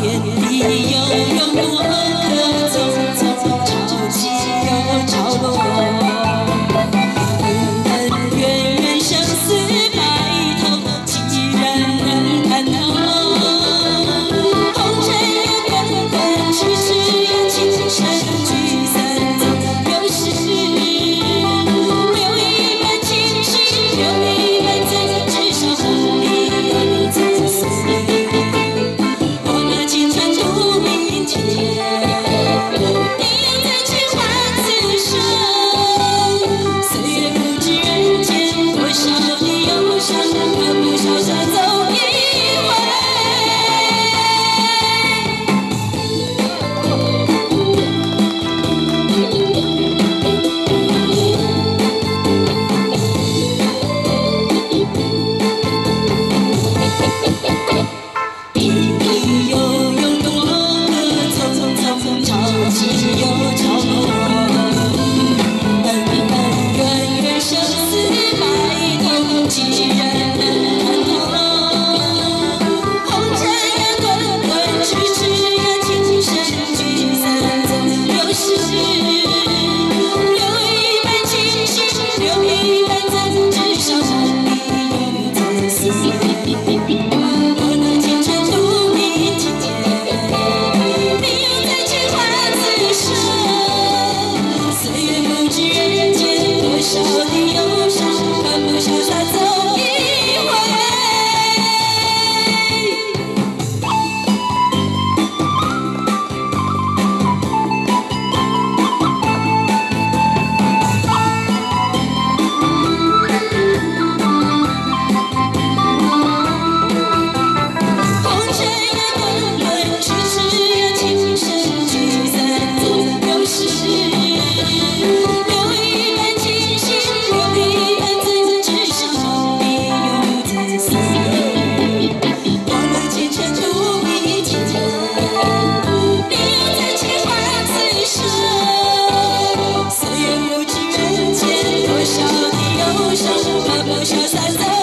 天地悠悠多可匆匆，潮起又潮落。恩恩怨怨生死白头，既然能看透。红尘也滚滚，世事也情深，聚散总有时。留一半清醒，留一半真，至少梦里有自私。多少的忧伤，怕不消散。